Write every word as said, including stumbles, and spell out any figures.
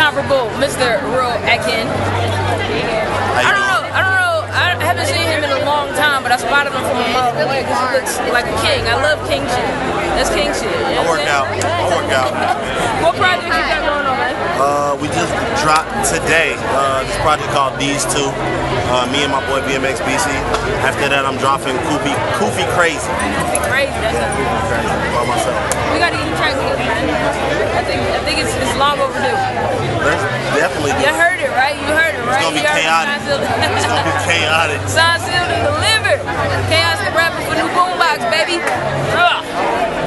incomparable Mister Real Akin. I don't know. I don't know. I haven't seen him in a long time, but I spotted him from a mile away because he looks like a king. I love king shit. That's king shit. You know I work out. I work out. What project you got going on, man? Uh, we just dropped today uh, this project called These Two. Uh, me and my boy B M X B C. After that, I'm dropping Koofy, Koofy Crazy. Koofy Crazy. That's a by myself. We gotta get the track together, man. I think I think it's, it's long overdue. Let's definitely do You heard it, right? You heard it, right? It's gonna be you chaotic. It's gonna be chaotic. Signed, sealed, and delivered. Chaos the rapper for New Boombox, baby. Ugh.